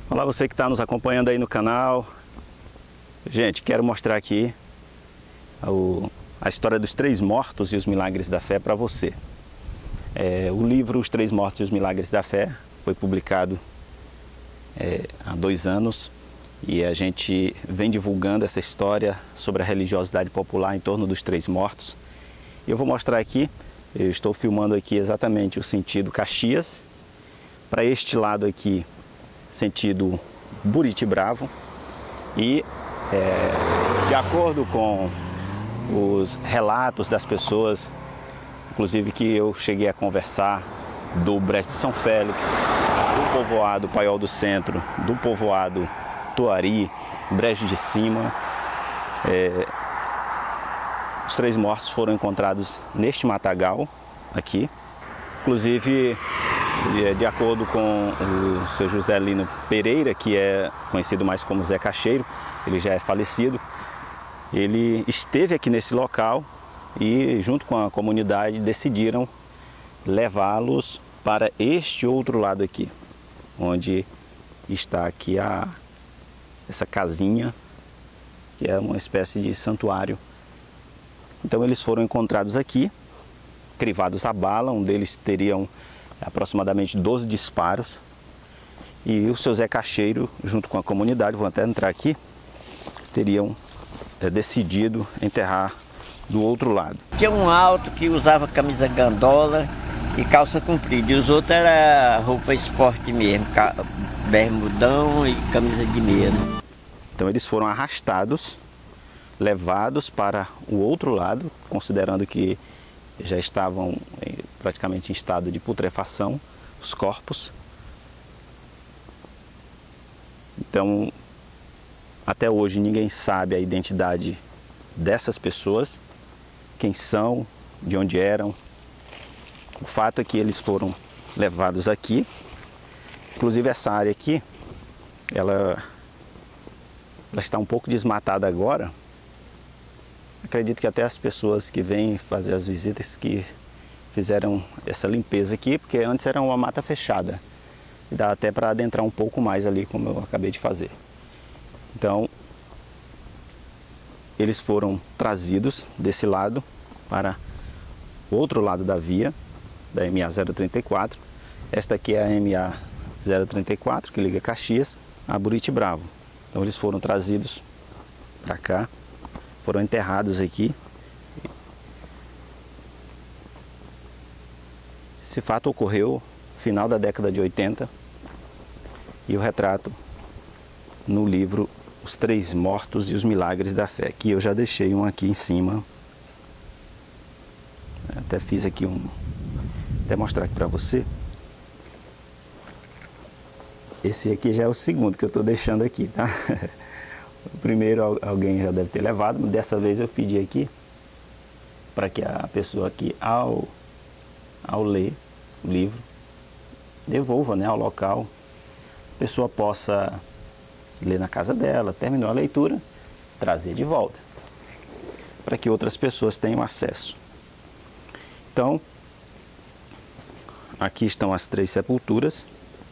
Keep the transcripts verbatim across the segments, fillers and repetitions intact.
Olá, você que está nos acompanhando aí no canal. Gente, quero mostrar aqui o, a história dos Três Mortos e os Milagres da Fé para você. É, o livro Os Três Mortos e os Milagres da Fé foi publicado é, há dois anos e a gente vem divulgando essa história sobre a religiosidade popular em torno dos Três Mortos. E eu vou mostrar aqui, eu estou filmando aqui exatamente o sentido Caxias, para este lado aqui sentido Buriti Bravo, e é, de acordo com os relatos das pessoas, inclusive que eu cheguei a conversar, do Brejo de São Félix, do povoado Paiol do Centro, do povoado Tuari, Brejo de Cima, é, os Três Mortos foram encontrados neste matagal aqui. Inclusive, de, de acordo com o seu José Lino Pereira, que é conhecido mais como Zé Cacheiro, ele já é falecido, ele esteve aqui nesse local e, junto com a comunidade, decidiram levá-los para este outro lado aqui, onde está aqui a, essa casinha, que é uma espécie de santuário. Então eles foram encontrados aqui, crivados a bala. Um deles teriam aproximadamente doze disparos, e o seu Zé Cacheiro, junto com a comunidade, vou até entrar aqui, teriam é, decidido enterrar do outro lado. Tinha um alto que usava camisa gandola e calça comprida, e os outros era roupa esporte mesmo, bermudão e camisa de meia. Então eles foram arrastados, levados para o outro lado, considerando que já estavam praticamente em estado de putrefação os corpos. Então, até hoje ninguém sabe a identidade dessas pessoas, quem são, de onde eram. O fato é que eles foram levados aqui. Inclusive essa área aqui, ela, ela está um pouco desmatada agora. Acredito que até as pessoas que vêm fazer as visitas que fizeram essa limpeza aqui, porque antes era uma mata fechada. E dá até para adentrar um pouco mais ali, como eu acabei de fazer. Então, eles foram trazidos desse lado para o outro lado da via, da M A zero trinta e quatro. Esta aqui é a M A zero trinta e quatro, que liga Caxias a Buriti Bravo. Então eles foram trazidos para cá, foram enterrados aqui. Esse fato ocorreu no final da década de oitenta, e o retrato no livro Os Três Mortos e os Milagres da Fé, que eu já deixei um aqui em cima. Até fiz aqui um, até mostrar aqui para você. Esse aqui já é o segundo que eu estou deixando aqui, tá? O primeiro alguém já deve ter levado, mas dessa vez eu pedi aqui para que a pessoa aqui, ao, ao ler o livro, devolva, né, ao local, a pessoa possa ler na casa dela, terminou a leitura, trazer de volta, para que outras pessoas tenham acesso. Então, aqui estão as três sepulturas.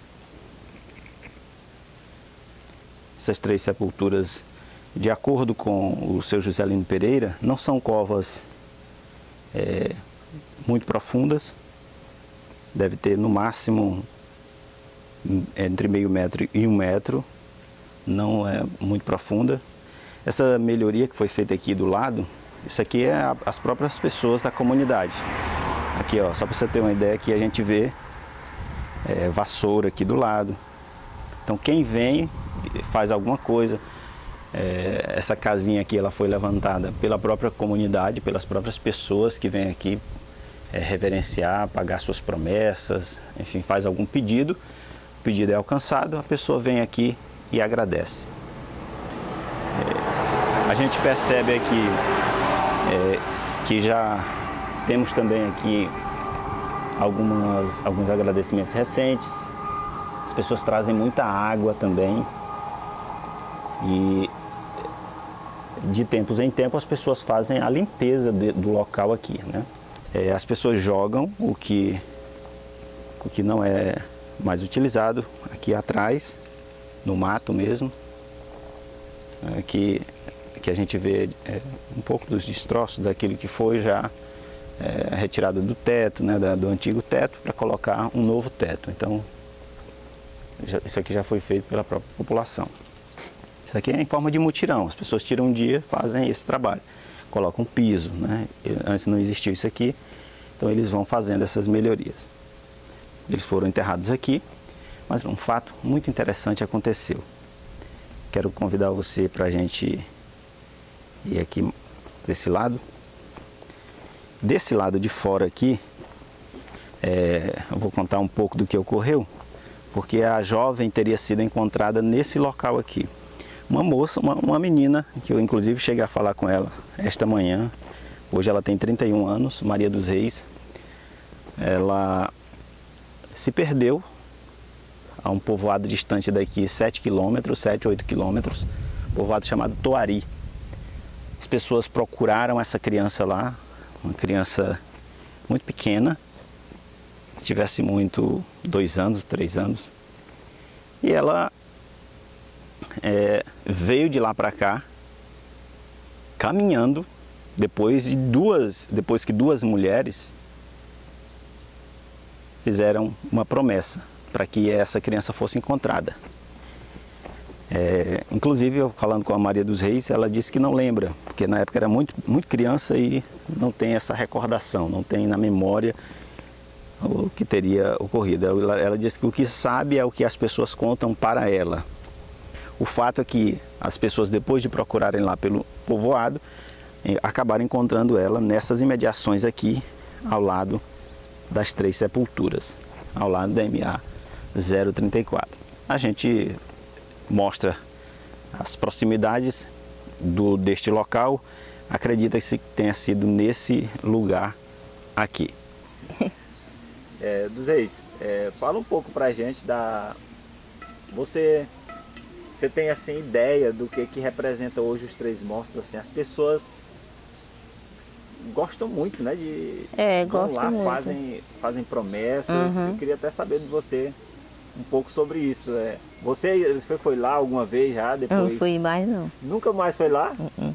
Essas três sepulturas, de acordo com o seu José Lino Pereira, não são covas é, muito profundas. Deve ter no máximo entre meio metro e um metro. Não é muito profunda. Essa melhoria que foi feita aqui do lado, isso aqui é a, as próprias pessoas da comunidade. Aqui, ó, só para você ter uma ideia, aqui a gente vê é, vassoura aqui do lado. Então quem vem faz alguma coisa. É, essa casinha aqui, ela foi levantada pela própria comunidade, pelas próprias pessoas que vêm aqui é, reverenciar, pagar suas promessas, enfim, faz algum pedido. O pedido é alcançado, a pessoa vem aqui e agradece. É, a gente percebe aqui é, que já temos também aqui algumas, alguns agradecimentos recentes. As pessoas trazem muita água também, e de tempos em tempos as pessoas fazem a limpeza de, do local aqui, né? É, as pessoas jogam o que, o que não é mais utilizado aqui atrás, no mato mesmo, é, que, que a gente vê é, um pouco dos destroços daquilo que foi já é, retirado do teto, né, da, do antigo teto, para colocar um novo teto. Então, já, isso aqui já foi feito pela própria população. Isso aqui é em forma de mutirão, as pessoas tiram um dia, fazem esse trabalho, colocam piso, né? Antes não existiu isso aqui, então eles vão fazendo essas melhorias. Eles foram enterrados aqui, mas um fato muito interessante aconteceu. Quero convidar você para a gente ir aqui desse lado. Desse lado de fora aqui, é, eu vou contar um pouco do que ocorreu, porque a jovem teria sido encontrada nesse local aqui. Uma moça, uma, uma menina, que eu inclusive cheguei a falar com ela esta manhã. Hoje ela tem trinta e um anos, Maria dos Reis. Ela se perdeu a um povoado distante daqui, sete quilômetros, sete, oito quilômetros, povoado chamado Toari. As pessoas procuraram essa criança lá, uma criança muito pequena, se tivesse muito, dois anos, três anos, e ela é, veio de lá para cá, caminhando, depois de duas, depois que duas mulheres fizeram uma promessa para que essa criança fosse encontrada. É, inclusive, eu falando com a Maria dos Reis, ela disse que não lembra, porque na época era muito, muito criança e não tem essa recordação, não tem na memória o que teria ocorrido. Ela, ela disse que o que sabe é o que as pessoas contam para ela. O fato é que as pessoas, depois de procurarem lá pelo povoado, acabaram encontrando ela nessas imediações aqui, ao lado das três sepulturas, ao lado da M A zero trinta e quatro. A gente mostra as proximidades do, deste local, acredita-se que tenha sido nesse lugar aqui. É, dos Reis, é, fala um pouco pra gente da... Você... Você tem assim ideia do que que representa hoje os Três Mortos? Assim, as pessoas gostam muito, né? De é, vão lá, muito. fazem fazem promessas. Uhum. Eu queria até saber de você um pouco sobre isso. É, você, você foi lá alguma vez já? Depois? Não fui mais não. Nunca mais foi lá? Uhum.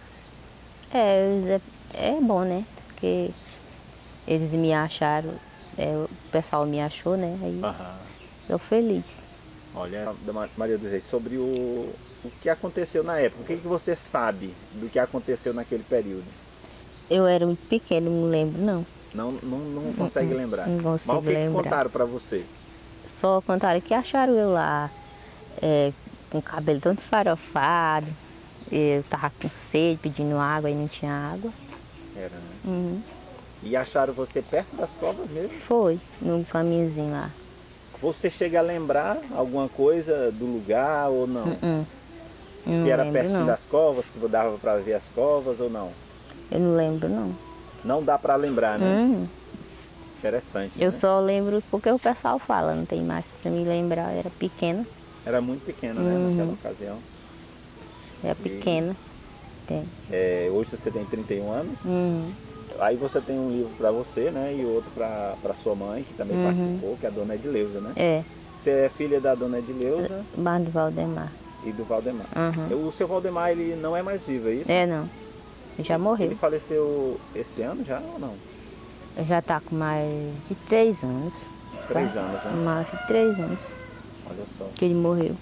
É, é bom, né? Porque eles me acharam, é, o pessoal me achou, né? Aí Uhum. eu feliz. Olha, da Maria dos Reis, sobre o, o que aconteceu na época, o que, que você sabe do que aconteceu naquele período? Eu era muito pequeno, não lembro não. Não, não, não consegue não, lembrar? Não consigo Mas o que, lembrar. que contaram para você? Só contaram que acharam eu lá, é, com o cabelo todo farofado, eu tava com sede, pedindo água e não tinha água. Era, né? Uhum. E acharam você perto das covas mesmo? Foi, num caminhozinho lá. Você chega a lembrar alguma coisa do lugar ou não? Uhum. Se Não era lembro, pertinho não. das covas, se dava para ver as covas ou não? Eu não lembro não. Não dá para lembrar, né? Uhum. Interessante. Eu né? só lembro porque o pessoal fala, não tem mais para me lembrar, eu era pequena. Era muito pequena, né, Uhum. naquela ocasião. Era E- pequena. Tem. É, hoje você tem trinta e um anos. Uhum. Aí você tem um livro para você, né? E outro para sua mãe, que também Uhum. participou, que é a dona Edileuza, né? É, Você é filha da dona Edileuza Barra do Valdemar. e do Valdemar. Uhum. O seu Valdemar, ele não é mais vivo, é isso? É, não. Já morreu. Ele faleceu esse ano já ou não? Já tá com mais de três anos. Três Tá? anos, né? Mais de três anos Olha só. que ele morreu.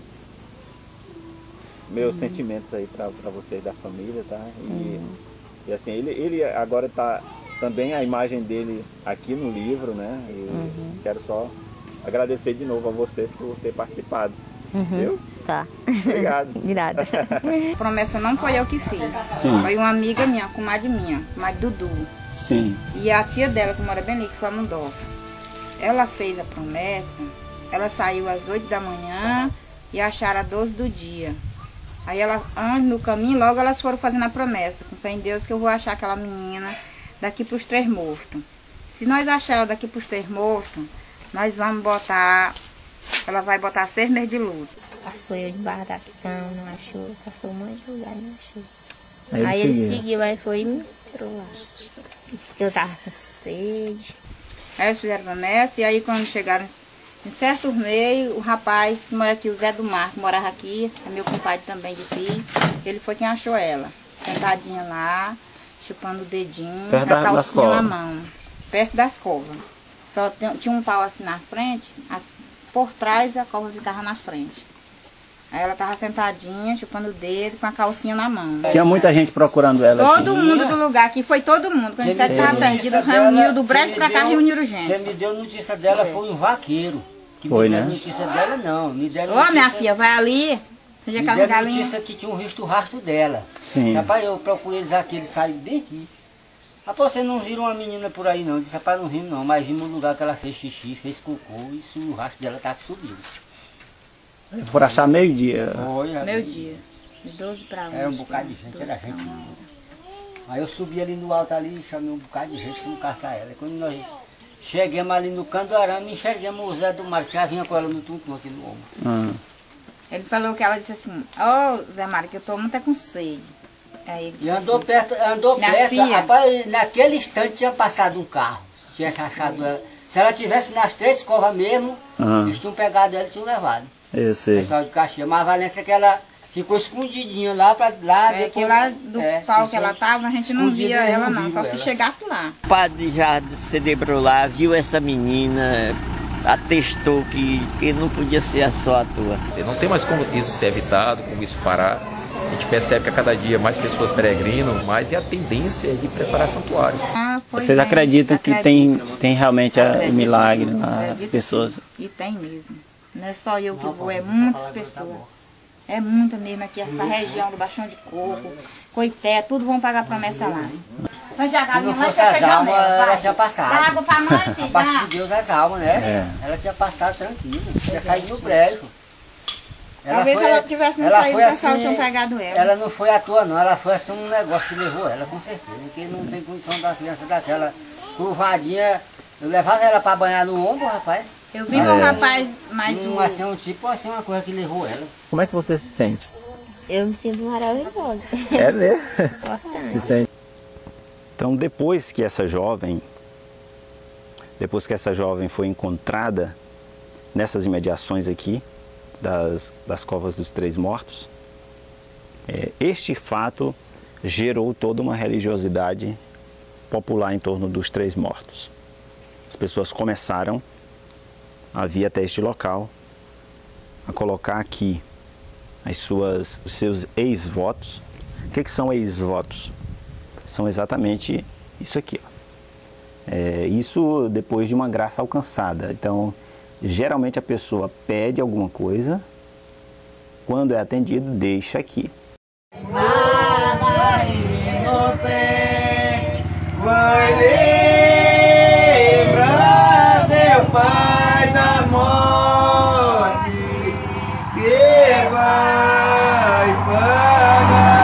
Meus Uhum. sentimentos aí para vocês da família, tá? E, e assim, ele, ele agora tá também a imagem dele aqui no livro, né? E Uhum. quero só agradecer de novo a você por ter participado. Uhum. Viu? Tá. Obrigado. De nada. A promessa não foi eu que fiz. Sim. Foi uma amiga minha, comadre minha, comadre Dudu. Sim. E a tia dela, que mora bem ali, que foi a Mundoca. Ela fez a promessa, ela saiu às oito da manhã e acharam às doze do dia. Aí ela, antes, no caminho, logo elas foram fazendo a promessa. Com fé em Deus que eu vou achar aquela menina daqui para os Três Mortos. Se nós achar ela daqui para os Três Mortos, nós vamos botar, ela vai botar seis meses de luto. Passou eu debaixo da cama, não achou. Passou um monte de lugar, não achou. Aí Aí, ele ele seguiu. seguiu, aí foi e me entrou lá. Disse que eu tava com sede. Aí eles fizeram promessa e aí quando chegaram Em certo meio, o rapaz que mora aqui, o Zé do Mar, que morava aqui, é meu compadre também de filho, ele foi quem achou ela, sentadinha lá, chupando o dedinho, perto com a da, calcinha das na mão, perto das covas. Só tem, tinha um pau assim na frente, as, por trás a cova ficava na frente. Aí ela tava sentadinha, chupando o dedo, com a calcinha na mão. Tinha muita gente procurando ela. Todo aqui. mundo do lugar aqui, foi todo mundo. Quando você estava atendido, reuniu do brejo pra cá, reuniram gente. Quem me deu notícia dela foi um vaqueiro. Que Foi, me né? deu notícia dela, não. Me deram Ô, notícia, minha filha, vai ali. Você já me quer deram galinha? notícia que tinha um visto rastro dela. Sim. Rapaz, eu procurei eles aqui, eles saíram bem aqui. Rapaz, vocês não viram uma menina por aí não. Eu disse, rapaz, não vimos não, mas vimos o lugar que ela fez xixi, fez cocô, e isso, o rastro dela tá que subiu. Por achar meio-dia. Foi, Meu dia. De doze para um. Era um bocado de gente, era gente. Aí eu subi ali no alto ali e chamei um bocado de gente para caçar ela. E quando nós chegamos ali no Candoarama, enxergamos o Zé do Mar, que já vinha com ela no tum-tum aqui no ombro. Hum. Ele falou que ela disse assim, ó, oh, Zé Mário, que eu tô muito com sede. Aí ele E disse andou assim, perto, andou minha perto, filha. rapaz, naquele instante tinha passado um carro. Se tivesse achado ela. Se ela tivesse nas três covas mesmo, Uhum. eles tinham pegado ela e tinham levado. Eu O sei. pessoal de Caxias. Mas a Valência é que ela ficou escondidinha lá pra lá. É, depois- que lá do é, pau que ela tava, a gente não escondida, via eles ela não não, só viam se ela. chegasse lá. O padre já celebrou lá, viu essa menina, atestou que, que não podia ser só à toa. Você não tem mais como isso ser evitado, como isso parar. A gente percebe que a cada dia mais pessoas peregrinam, mas é a tendência de preparar santuários. Ah, pois Vocês é, acreditam que tem, tem realmente a, o Acredito, milagre lá, as acredito pessoas? sim. E tem mesmo. Não é só eu que vou, é muitas pessoas. É muita mesmo aqui, essa região do Baixão de Coco, Coité, tudo vão pagar promessa lá. Mas já Se não fosse as almas, ela tinha passado. Dá água pra mãe, filho, A parte dá. de Deus, as almas, né? É. Ela tinha passado tranquila, tinha saído no brejo. Talvez se ela tivesse não saído, o pessoal tinha pegado ela. Ela não foi à toa não, ela foi assim um negócio que levou ela, com certeza. Que não tem condição da criança daquela curvadinha. Eu levava ela para banhar no ombro, rapaz. Eu vi um rapaz mais Um, um. assim, um tipo assim, uma coisa que levou ela. Como é que você se sente? Eu me sinto maravilhosa. É mesmo? Importante. Se sente. Então, depois que essa jovem, depois que essa jovem foi encontrada nessas imediações aqui, das, das covas dos três mortos, é, este fato gerou toda uma religiosidade popular em torno dos três mortos. As pessoas começaram a vir até este local, a colocar aqui as suas, os seus ex-votos. O que, que são ex-votos? São exatamente isso aqui. Ó. É, isso depois de uma graça alcançada. Então, geralmente a pessoa pede alguma coisa, quando é atendido, deixa aqui. Nada inocente vai livrar teu pai da morte, que vai pagar.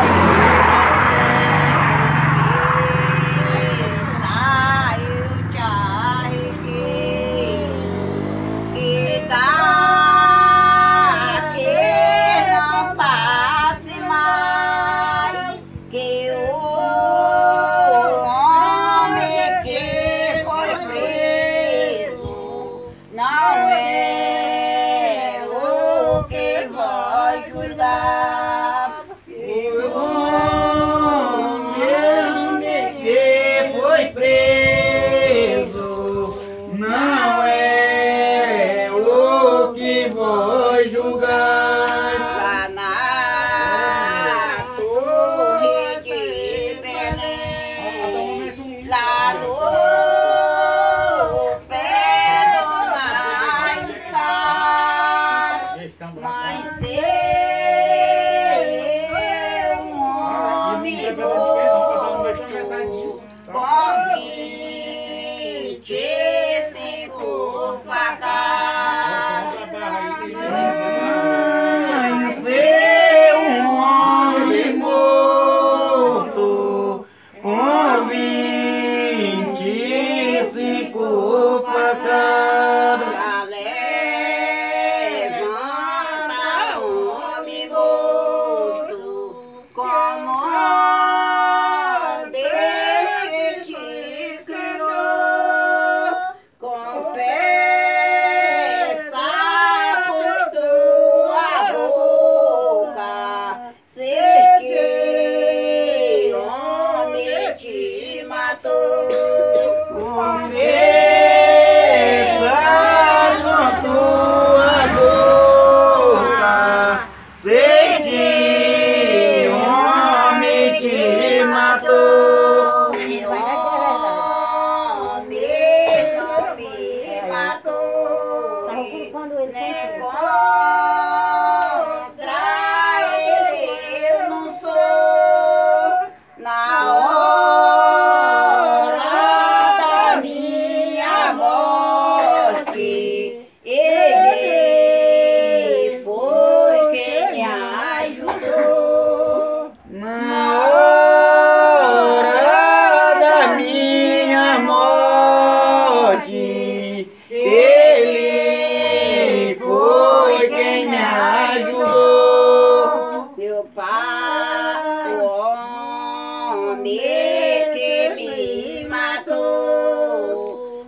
Saiu de arregueiro, que dá que não passe mais, que o homem que foi preso não é o que vai julgar. O homem que foi preso não é o que vou julgar. Lá na torre de Belém, lá no pé do mar está, mas ser um homem morto com vinte e cinco facadas. Ser um homem morto com vinte e cinco facadas. Já levanta o pai, o homem que me matou,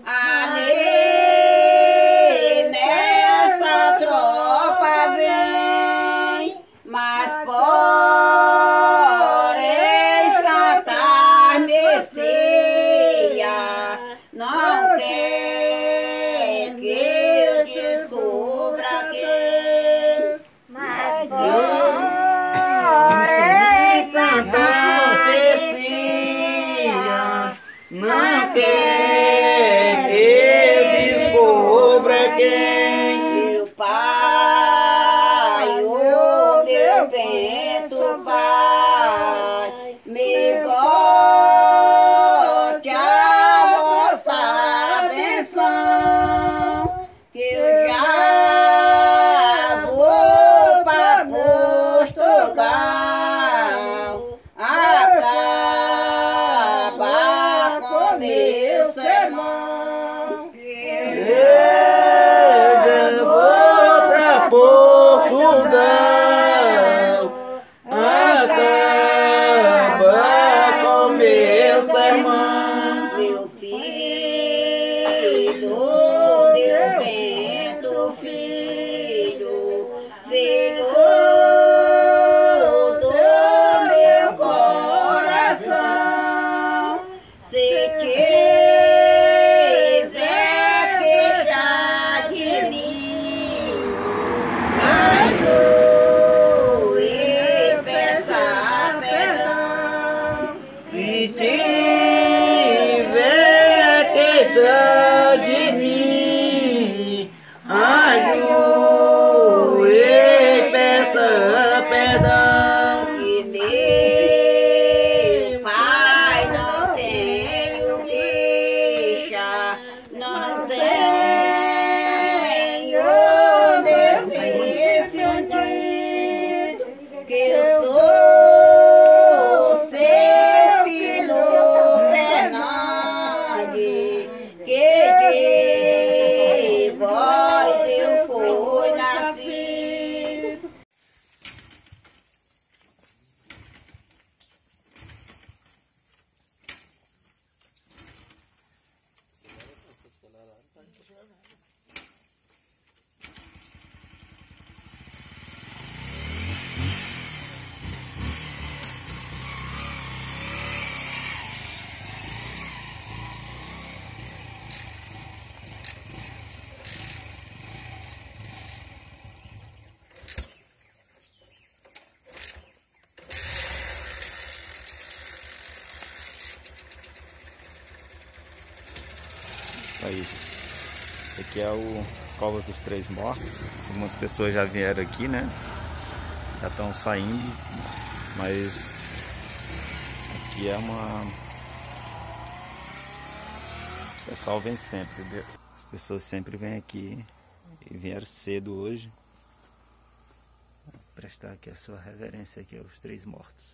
ali nessa tropa vem, mas porém Santa Messias não quer que eu descubra quem, mas porém Santa Messias não quer que eu descubra quem. Meu pai, o meu vento pai, me bote a vossa benção, que eu já vou para Portugal acabar com meu sermão. Eu já vou para Portugal acabar com meu sermão. Meu filho, meu vento filho, filho do meu coração, se tiver queixa de mim, ajoelhe e peça perdão. Se tiver queixa de mim, ajoelhe e peça perdão. Que meu pai não tenho queixa, não tenho nesse sentido, que eu sou seu filho Fernandes, que de vós eu fui nascido. Aí, esse aqui é o, as covas dos Três Mortos. Algumas pessoas já vieram aqui, né? Já estão saindo, mas aqui é uma... O pessoal vem sempre, entendeu? As pessoas sempre vêm aqui e vieram cedo hoje. Vou prestar aqui a sua reverência aqui aos Três Mortos.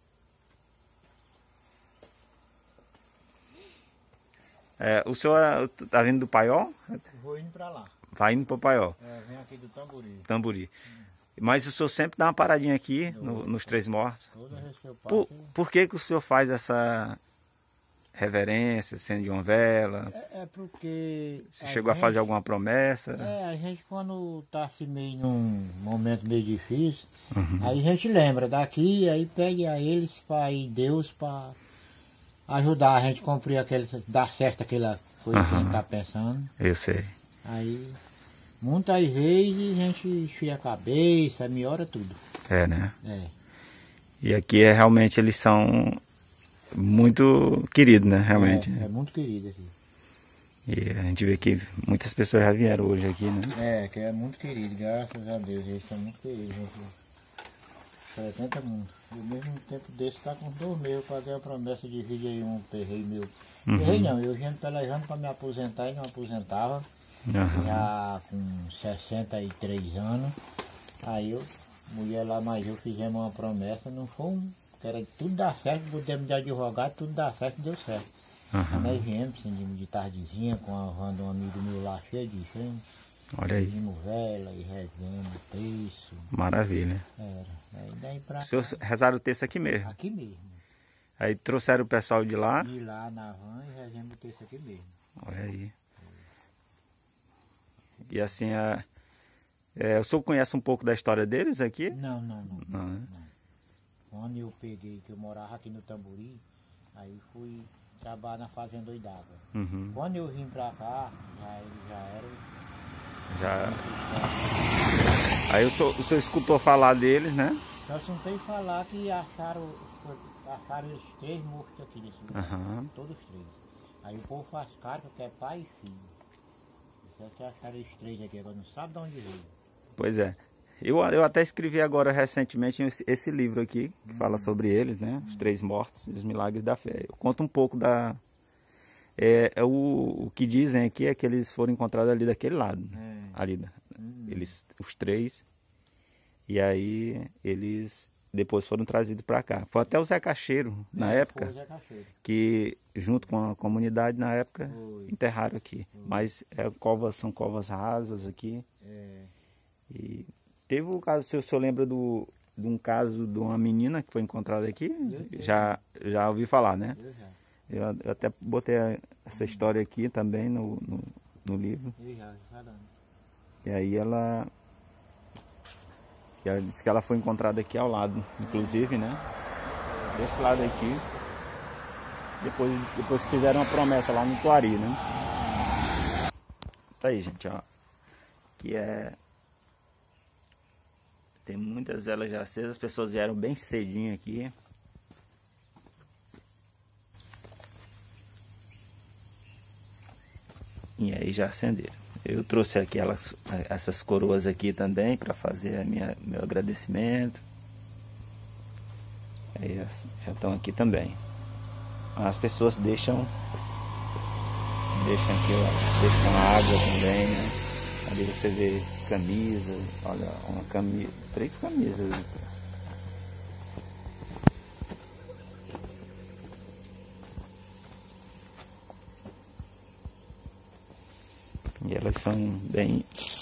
É, o senhor tá vindo do Paiol? Vou indo pra lá. Vai indo pro Paiol? É, vem aqui do Tamburi. Tamburi. Hum. Mas o senhor sempre dá uma paradinha aqui no, nos Três Mortos. Toda vez que eu passo, por, por que que o senhor faz essa reverência, acende uma vela? É, é porque... Você a chegou gente, a fazer alguma promessa? É, a gente quando tá assim meio num momento meio difícil, uhum. Aí a gente lembra daqui, aí pede a eles, para Deus, para ajudar a gente a cumprir aquele, dar certo aquela coisa, uhum, que a gente tá pensando. Eu sei. Aí, muitas vezes a gente esfria a cabeça, melhora tudo. É, né? É. E aqui é realmente, eles são muito queridos, né? Realmente. É, é muito querido aqui. E a gente vê que muitas pessoas já vieram hoje aqui, né? É, que é muito querido, graças a Deus, eles são muito queridos, gente. Pretenta muito. E ao mesmo tempo desse tá com dois meses, eu paguei a promessa de vídeo aí, um perreio meu. Uhum. Perreio não, eu vinha pelejando para me aposentar e não aposentava. Uhum. Já com sessenta e três anos. Aí eu, mulher lá mais eu, fizemos uma promessa, não foi um, que era tudo dar certo, podemos de advogado, tudo dar certo, deu certo. Uhum. Aí nós viemos, de tardezinha, com a van de um amigo meu lá, cheio de gente. Olha aí. Fizemos vela e rezando, terço. Maravilha. Era. Aí Daí pra Os senhores rezaram o texto aqui mesmo? Aqui mesmo. Aí trouxeram o pessoal de lá? De lá na van e rezamos o texto aqui mesmo. Olha aí. E assim, a, é, o senhor conhece um pouco da história deles aqui? Não, não, não. Não, né? não. Quando eu peguei, que eu morava aqui no Tambori, aí fui trabalhar na fazenda Oidava. Uhum. Quando eu vim pra cá, já, já era... Já. Aí o senhor, o senhor escutou falar deles, né? Só sentei falar que acharam, acharam os três mortos aqui nesse lugar. Uhum. Todos os três. Aí o povo faz carta que é pai e filho. Isso é que acharam os três aqui, agora não sabe de onde veio. Pois é. Eu, eu até escrevi agora recentemente esse, esse livro aqui, que hum. fala sobre eles, né? Os Três Mortos e os Milagres da Fé. Eu conto um pouco da... É, é o, o que dizem aqui é que eles foram encontrados ali daquele lado. É. Ali, hum. eles, os três. E aí eles depois foram trazidos para cá. Foi até o Zé Cacheiro, é, na época, foi o Zé Cacheiro. Que junto com a comunidade na época foi. enterraram aqui. Foi. Mas é, covas, são covas rasas aqui. É. E teve o caso, se o senhor lembra do, de um caso de uma menina que foi encontrada aqui? Já, já ouvi falar, né? Eu já. Eu, eu até botei essa história aqui também no, no, no livro. Eu já, falando. E aí ela... Ela disse que ela foi encontrada aqui ao lado, inclusive, né? Desse lado aqui. Depois, depois fizeram uma promessa lá no Tuari, né? Tá aí, gente, ó. Que é... Tem muitas velas já acesas, as pessoas vieram bem cedinho aqui. E aí já acenderam. Eu trouxe aqui elas, essas coroas aqui também para fazer a minha, meu agradecimento. Aí já estão aqui também. As pessoas deixam, deixam aqui, ó, deixam água também, né? Ali você vê camisa, olha, uma camisa, três camisas. E elas são bem...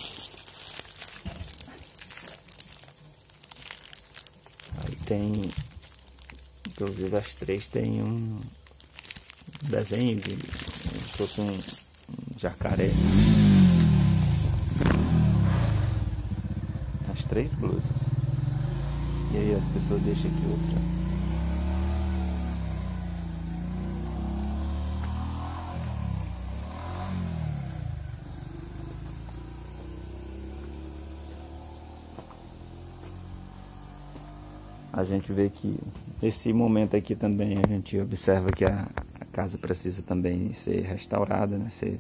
Aí tem... Inclusive as três tem um desenho de... Como se fosse um, um jacaré. As três blusas. E aí as pessoas deixam aqui outra. A gente vê que nesse momento aqui também a gente observa que a, a casa precisa também ser restaurada, né? Ser,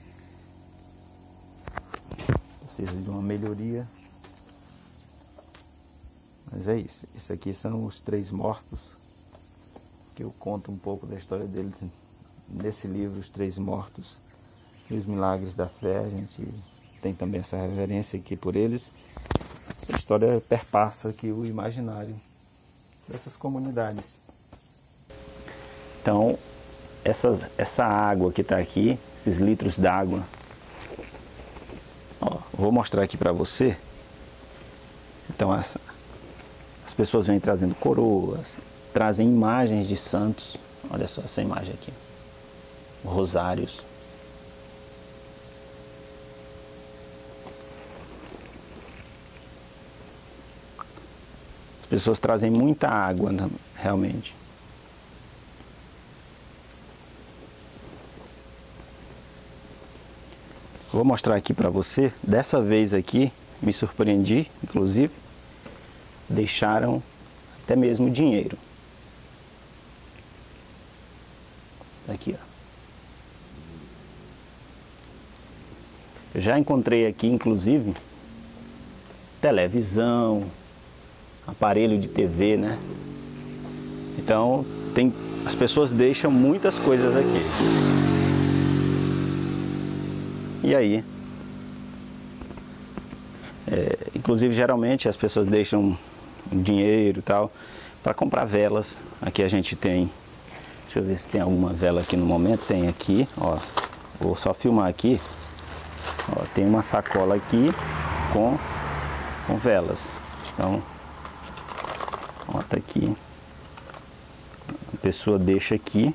precisa de uma melhoria. Mas é isso. Isso aqui são os três mortos, que eu conto um pouco da história deles nesse livro, Os Três Mortos e os Milagres da Fé. A gente tem também essa reverência aqui por eles. Essa história perpassa aqui o imaginário dessas comunidades. Então, essas, essa água que está aqui, esses litros d'água, vou mostrar aqui para você. Então, essa, as pessoas vêm trazendo coroas, trazem imagens de santos. Olha só essa imagem aqui, rosários. As pessoas trazem muita água, realmente. Vou mostrar aqui para você. Dessa vez aqui, me surpreendi, inclusive, deixaram até mesmo dinheiro. Aqui, ó. Eu já encontrei aqui, inclusive, televisão, aparelho de T V, né? Então, tem, as pessoas deixam muitas coisas aqui. E aí? É, inclusive, geralmente, as pessoas deixam dinheiro e tal para comprar velas. Aqui a gente tem, deixa eu ver se tem alguma vela aqui no momento. Tem aqui, ó. Vou só filmar aqui. Ó, tem uma sacola aqui com, com velas. Então, bota aqui, a pessoa deixa aqui,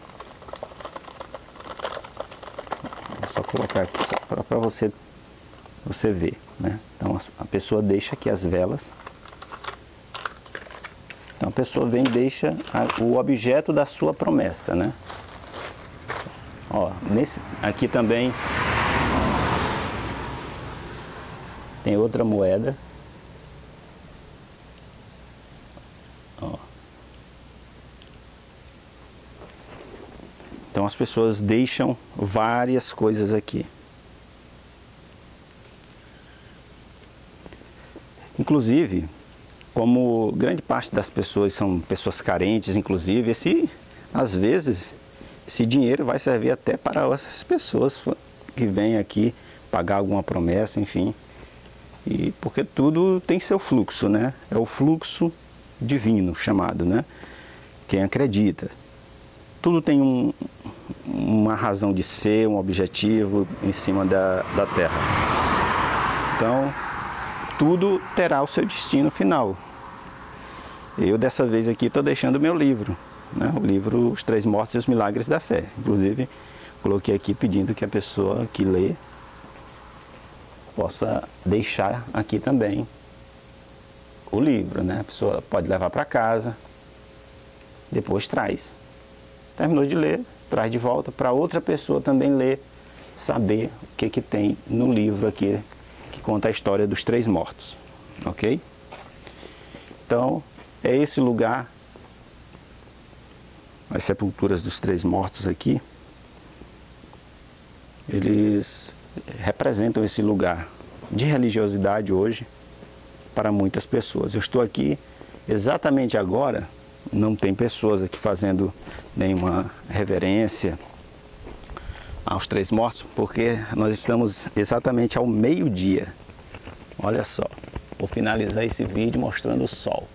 vou só colocar aqui só para você, você ver, né? Então a pessoa deixa aqui as velas, então a pessoa vem e deixa a, o objeto da sua promessa, né? Ó, nesse, aqui também tem outra moeda. Ó. Então as pessoas deixam várias coisas aqui. Inclusive, como grande parte das pessoas são pessoas carentes, inclusive, esse, às vezes, esse dinheiro vai servir até para essas pessoas que vêm aqui pagar alguma promessa, enfim. E porque tudo tem seu fluxo, né? É o fluxo divino chamado, né? Quem acredita. Tudo tem um, uma razão de ser, um objetivo em cima da, da Terra. Então, tudo terá o seu destino final. Eu, dessa vez aqui, estou deixando o meu livro, né? O livro Os Três Mortos e os Milagres da Fé. Inclusive, coloquei aqui pedindo que a pessoa que lê possa deixar aqui também o livro, né? A pessoa pode levar para casa, depois traz. Terminou de ler, traz de volta para outra pessoa também ler, saber o que que tem no livro aqui que conta a história dos três mortos, ok? Então, é esse lugar, as sepulturas dos três mortos aqui, eles representam esse lugar de religiosidade hoje para muitas pessoas. Eu estou aqui exatamente agora, não tem pessoas aqui fazendo nenhuma reverência aos três mortos, porque nós estamos exatamente ao meio-dia. Olha só, vou finalizar esse vídeo mostrando o sol.